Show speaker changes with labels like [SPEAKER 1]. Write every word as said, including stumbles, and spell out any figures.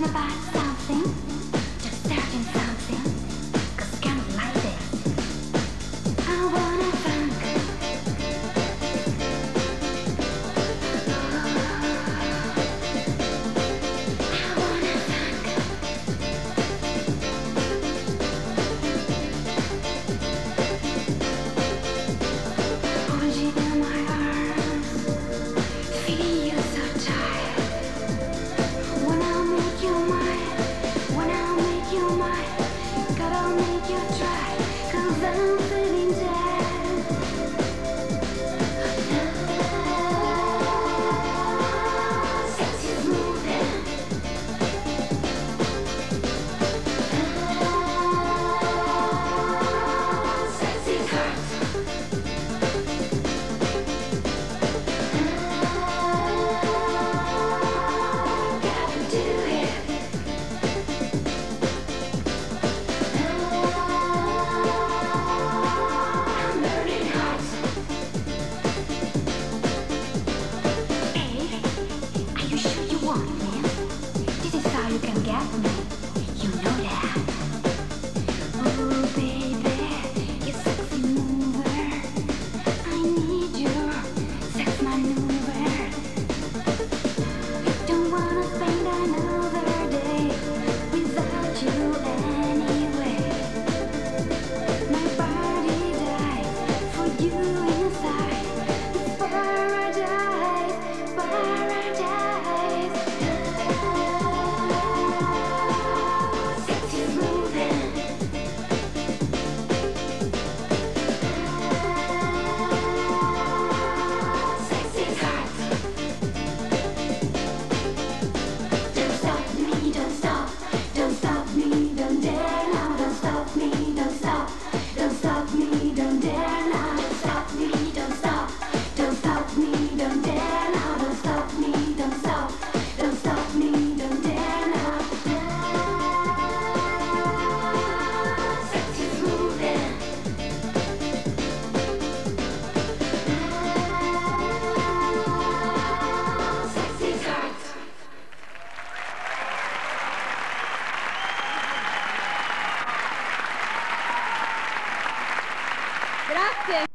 [SPEAKER 1] about something, just certain something, 'cause kind of like this. I wanna funk. I wanna funk. Hold you in my arms, feel you so tight. When I make you mine, when I make you mine, gotta make you try, 'cause I'm feeling dead. Sexy moving. Sexy hurt. Gotta do it. I'm burning hot. Hey, are you sure you want me? This is how you can get me. You know that. Oh baby, you sexy mover. I need your sex maneuver. Don't wanna spend another day without you anyway. My body dies for you inside. It's paradise, paradise. Sexy moving. Sexy hot. Don't stop me, don't stop, don't stop me, don't dare now, don't stop me, don't stop, don't stop me, don't dare now, don't stop me, don't stop, don't stop me, don't dare now, don't stop me, don't stop, don't stop me, don't dare now. Sexy moving. Sexy hot.
[SPEAKER 2] Grazie.